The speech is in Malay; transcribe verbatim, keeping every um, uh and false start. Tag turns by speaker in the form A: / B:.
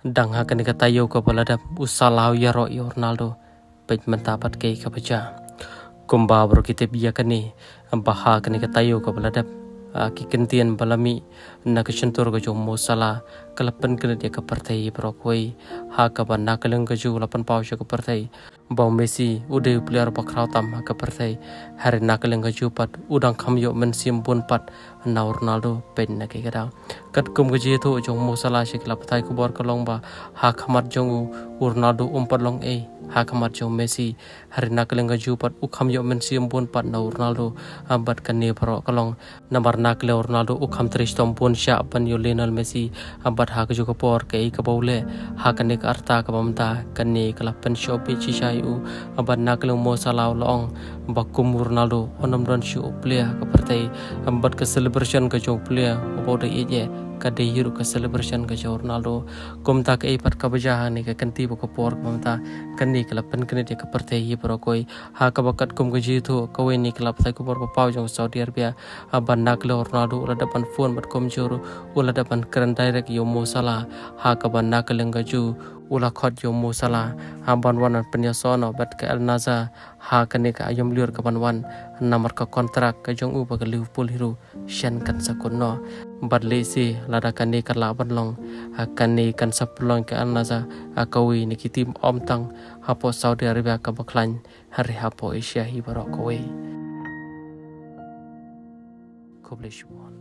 A: dang ha kan katayo ko balada usalau ya ro Ronaldo pej mentapat kay kapaja kumba bro kita biya kani baha kan katayo ko balada ki kentian balami na kesentur ko Mo Salah kalapan kena dia ke partai bro koi ha ka ban nakaleng ke ju lapan pau ke partai bau Messi udah player bakrau tam ke partai hari nakaleng ke ju pat udang kham yo men sim pun pat na Ronaldo pen na ke kada kat kum ke je to jong Mo Salah se kelap thai ku bor kalong ba ha khamat jong Ronaldo umpat long e ha khamat jong Messi hari nakaleng ke ju pat u kham yo men sim pun pat na Ronaldo ambat kan ne bro kalong nambar nakle Ronaldo u kham tris tom pun sya pan yo Lionel Messi ambat ha ke ju ke por ke ke baule ha kan ne arta ka bamta kan ne kalapan shopi chi u ambat nakle Mo Salah long bakum Ronaldo onam don shu player ke partai ambat ke celebration ke jong player oboda ye ka de hiru ke celebration ke jong Ronaldo komta ke ipat ka baja ne ke kanti ko por bamta kan ne kalapan kene de ke partai ye pro koi ha ka bakat kum ke jitu ka we ni kelap sai ko por pau jong Saudi Arabia ambat nakle Ronaldo ula depan phone bat kom juru ula depan keren direct yo Mo Salah ha ka ban nakle ngaju ula khot yo Mo Salah ha ban wan penyasono bat ke Al Nassr ha kane ka ayom liur ka ban wan namar ka kontrak ka jong u ba ke Liverpool hiru shan kan sakono bat le si lada kane ka la ban long ha kane kan saplong ke Al Nassr ha kawi ni kitim om tang ha po Saudi Arabia ka baklan hari ha po Asia hi barok kawi Koblish